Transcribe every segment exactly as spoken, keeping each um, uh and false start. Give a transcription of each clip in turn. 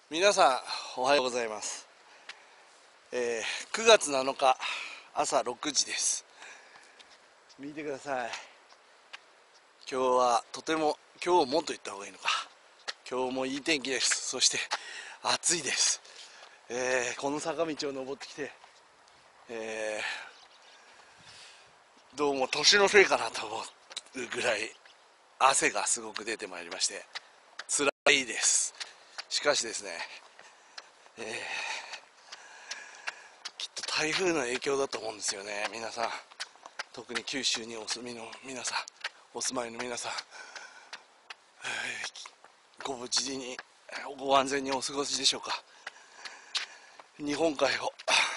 皆さんおはようございます、えー、くがつなのか朝ろくじです。見てください。今日はとても今日もと言った方がいいのか今日もいい天気です。そして暑いです、えー、この坂道を登ってきて、えー、どうも年のせいかなと思うぐらい汗がすごく出てまいりまして辛いです。しかしですね、えー台風の影響だと思うんですよね。皆さん、特に九州にお住みの皆さん、お住まいの皆さん、えー、ご無事にご安全にお過ごしでしょうか。日本海を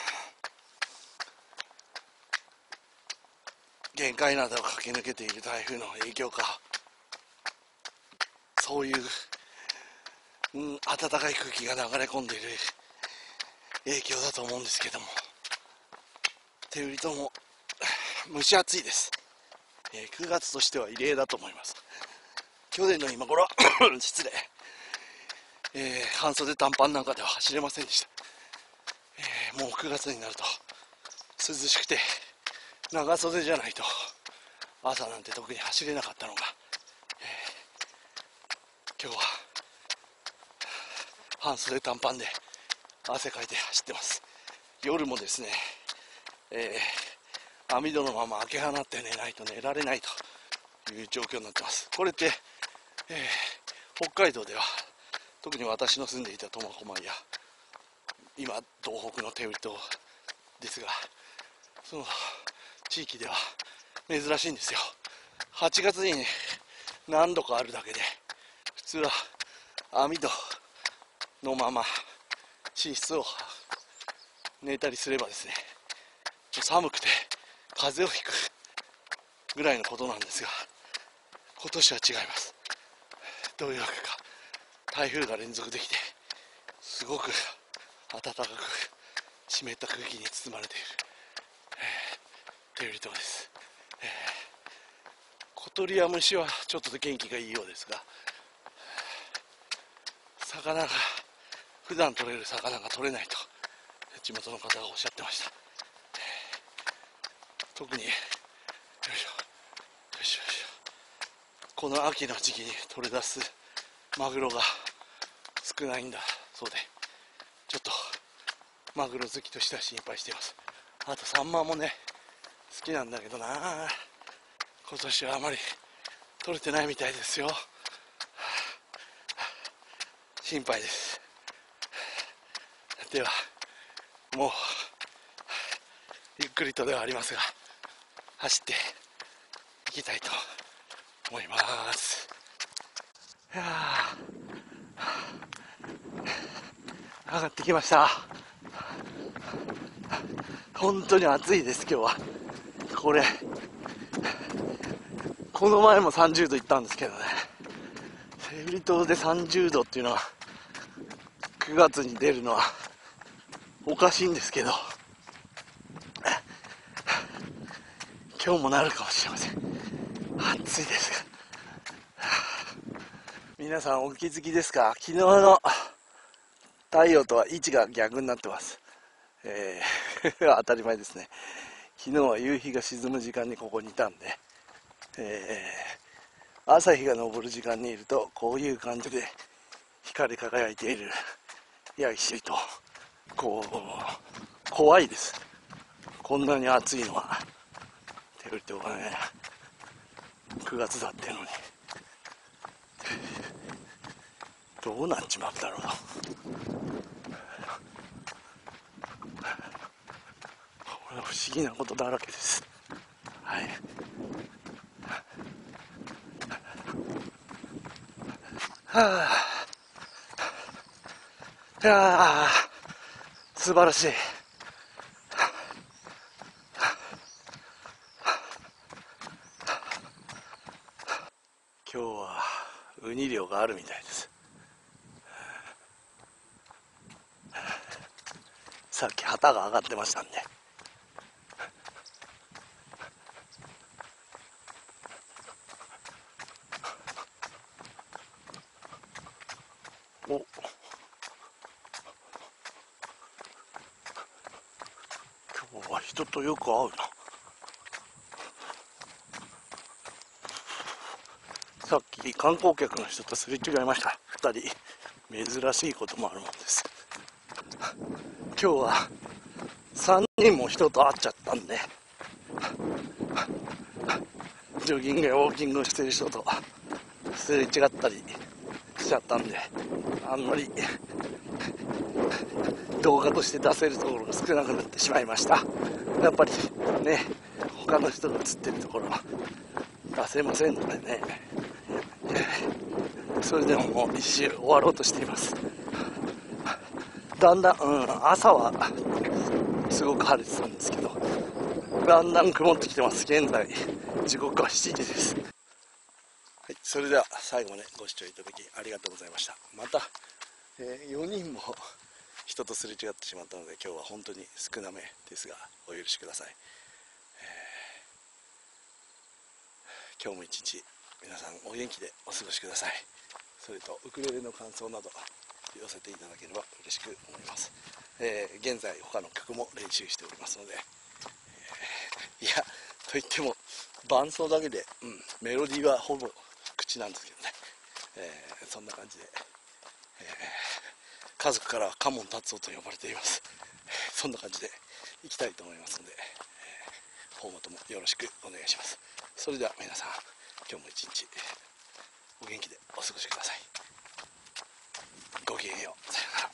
限界などを駆け抜けている台風の影響か、そういう、うん、暖かい空気が流れ込んでいる影響だと思うんですけども、手売りとも蒸し暑いです、えー、くがつとしては異例だと思います。去年の今頃失礼、えー、半袖短パンなんかでは走れませんでした、えー、もうくがつになると涼しくて長袖じゃないと朝なんて特に走れなかったのが、えー、今日は半袖短パンで汗かいて走ってます。夜もですね、えー、網戸のまま開け放って寝ないと寝られないという状況になってます。これって、えー、北海道では特に私の住んでいた苫小牧や今東北の手売島ですが、その地域では珍しいんですよ。はちがつに、ね、何度かあるだけで、普通は網戸のまま寝室を寝たりすればですね、寒くて風邪をひくぐらいのことなんですが、今年は違います。どういうわけか台風が連続できて、すごく暖かく湿った空気に包まれている、えー、手売り島です、えー、小鳥や虫はちょっと元気がいいようですが、魚が普段取れる魚が取れないと地元の方がおっしゃってました。特によいしょよいしょよいしょ、この秋の時期に取れ出すマグロが少ないんだそうで、ちょっとマグロ好きとしては心配しています。あとサンマもね好きなんだけどな、今年はあまり取れてないみたいですよ。心配です。ではもうゆっくりとではありますが走っていきたいと思います。いやー、上がってきました。本当に暑いです。今日はこれこの前もさんじゅうどいったんですけどね、手売り島でさんじゅうどっていうのはくがつに出るのはおかしいんですけど、今日もなるかもしれません。暑いですが、皆さんお気づきですか？昨日の太陽とは位置が逆になってます、えー、当たり前ですね。昨日は夕日が沈む時間にここにいたんで、えー、朝日が昇る時間にいるとこういう感じで光り輝いているヤギシリと、こう怖いです。こんなに暑いのは。手売り島がねくがつだってのにどうなっちまうんだろう。これは不思議なことだらけです。はい。はあ、いやー素晴らしい。今日はウニ漁があるみたいです。さっき旗が上がってましたんで、お人とよく会うな。さっき観光客の人とすれ違いました。ふたり珍しいこともあるもんです。今日はさんにんも人と会っちゃったんで、ジョギングやウォーキングしてる人とすれ違ったりしちゃったんで、あんまり動画として出せるところが少なくなってしまいました。やっぱりね、他の人が映ってるところは出せませんのでね、それでももう一周終わろうとしています。だんだん、うん、朝はすごく晴れてたんですけど、だんだん曇ってきてます。現在時刻はしちじです。はい、それでは最後までご視聴いただきありがとうございました。また、えー、よにんも人とすれ違ってしまったので、今日は本当に少なめですがお許しください。えー、今日も一日皆さんお元気でお過ごしください。それとウクレレの感想など寄せていただければ嬉しく思います。えー、現在他の曲も練習しておりますので、えー、いやと言っても伴奏だけで、うん、メロディーはほぼ口なんですけどね、えー、そんな感じで、えー、家族からはカモン達夫と呼ばれています。そんな感じでいきたいと思いますので、えー、今後ともよろしくお願いします。それでは皆さん、今日も一日お元気でお過ごしください。ごきげんよう。さよなら。